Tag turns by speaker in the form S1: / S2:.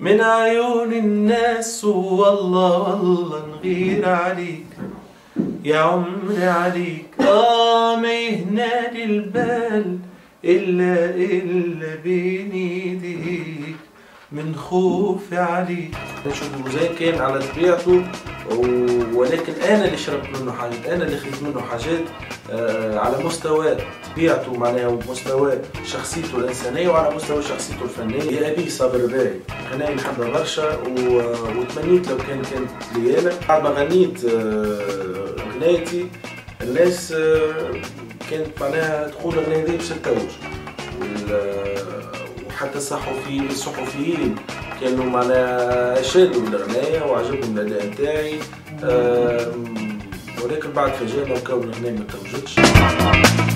S1: من عيون الناس والله والله نغير عليك يا عمري عليك. ما يهنالي البال إلا بين ايديك من خوفي عليك. نشوفه زي كان على طبيعته، ولكن انا اللي شربت منه حاجات، انا اللي خذيت منه حاجات على مستوى طبيعته معناها، ومستوى شخصيته الانسانيه، وعلى مستوى شخصيته الفنيه. يا ابي صابر الباعي غناية نحبها برشا، وتمنيت لو كانت لي انا بعد ما غنيت غنايتي الناس كانت معناها تقول الغناية دي باش تتوج، وحتى الصحفيين كانوا معناها شادوا الغناية وعجبهم الأداء نتاعي، ولكن بعد فاجأنا وكون الغناية ما توجتش.